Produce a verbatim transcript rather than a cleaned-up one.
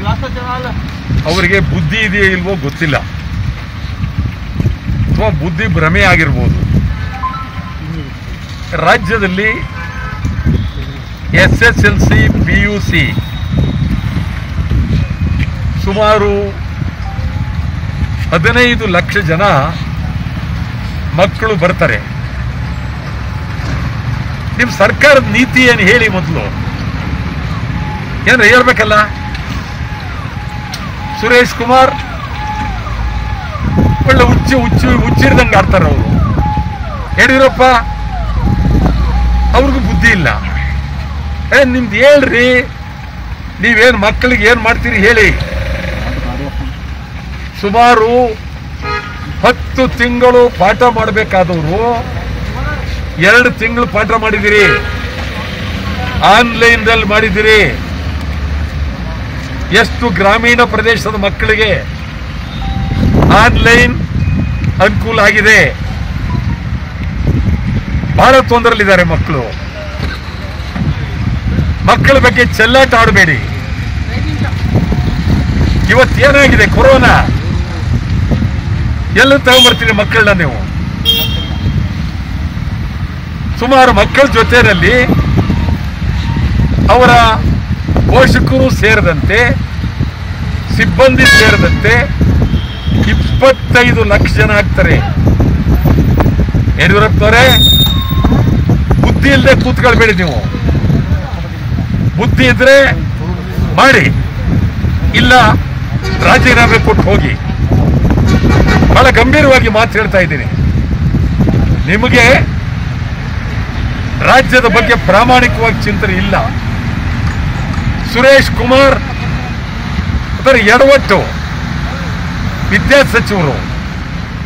ಅವರಿಗೆ ಬುದ್ಧಿ ಇದೆಯೋ ಇಲ್ವೋ ಗೊತ್ತಿಲ್ಲ, ಅಥವಾ ಬುದ್ಧಿ ಭ್ರಮೆ ಆಗಿರ್ಬೋದು. ರಾಜ್ಯದಲ್ಲಿ S S L C P U C ಸುಮಾರು ಹದಿನೈದು ಲಕ್ಷ ಜನ ಮಕ್ಕಳು ಬರ್ತಾರೆ. ನಿಮ್ಮ ಸರ್ಕಾರದ ನೀತಿ ಏನು ಹೇಳಿ ಮೊದಲು, ಏನಾರ ಹೇಳ್ಬೇಕಲ್ಲ. ಸುರೇಶ್ ಕುಮಾರ್ ಒಳ್ಳೆ ಹುಚ್ಚು ಹುಚ್ಚು ಹುಚ್ಚಿರ್ದಂಗೆ ಆಡ್ತಾರೆ ಅವರು. ಯಡಿಯೂರಪ್ಪ ಅವ್ರಿಗೂ ಬುದ್ಧಿ ಇಲ್ಲ. ಏ ನಿಮ್ದು ಹೇಳ್ರಿ, ನೀವೇನು ಮಕ್ಕಳಿಗೆ ಏನು ಮಾಡ್ತೀರಿ ಹೇಳಿ. ಸುಮಾರು ಹತ್ತು ತಿಂಗಳು ಪಾಠ ಮಾಡಬೇಕಾದವರು ಎರಡು ತಿಂಗಳು ಪಾಠ ಮಾಡಿದಿರಿ, ಆನ್ಲೈನ್ದಲ್ಲಿ ಮಾಡಿದಿರಿ. ಎಷ್ಟು ಗ್ರಾಮೀಣ ಪ್ರದೇಶದ ಮಕ್ಕಳಿಗೆ ಆನ್ಲೈನ್ ಅನುಕೂಲ ಆಗಿದೆ. ಬಹಳ ತೊಂದರೆಯಲ್ಲಿದ್ದಾರೆ ಮಕ್ಕಳು. ಮಕ್ಕಳ ಬಗ್ಗೆ ಚೆಲ್ಲಾಟ ಆಡಬೇಡಿ. ಇವತ್ತೇನಾಗಿದೆ, ಕೊರೋನಾ ಎಲ್ಲ ತಗೊಂಡ್ಬರ್ತೀರಿ ಮಕ್ಕಳನ್ನ ನೀವು. ಸುಮಾರು ಮಕ್ಕಳ ಜೊತೆಯಲ್ಲಿ ಅವರ ಪೋಷಕರು ಸೇರಿದಂತೆ ಸಿಬ್ಬಂದಿ ಸೇರಿದಂತೆ ಇಪ್ಪತ್ತೈದು ಲಕ್ಷ ಜನ ಆಗ್ತಾರೆ. ಯಡಿಯೂರಪ್ಪನವರೇ, ಬುದ್ಧಿ ಇಲ್ಲದೆ ಕೂತ್ಕೊಳ್ಬೇಡಿ ನೀವು. ಬುದ್ಧಿ ಇದ್ರೆ ಮಾಡಿ, ಇಲ್ಲ ರಾಜೀನಾಮೆ ಕೊಟ್ಟು ಹೋಗಿ. ಬಹಳ ಗಂಭೀರವಾಗಿ ಮಾತು ಹೇಳ್ತಾ ಇದ್ದೀನಿ. ನಿಮಗೆ ರಾಜ್ಯದ ಬಗ್ಗೆ ಪ್ರಾಮಾಣಿಕವಾಗಿ ಚಿಂತನೆ ಇಲ್ಲ. ಸುರೇಶ್ ಕುಮಾರ್ ಅದರ ಎಡವಟ್ಟು ವಿದ್ಯಾ ಸಚಿವರು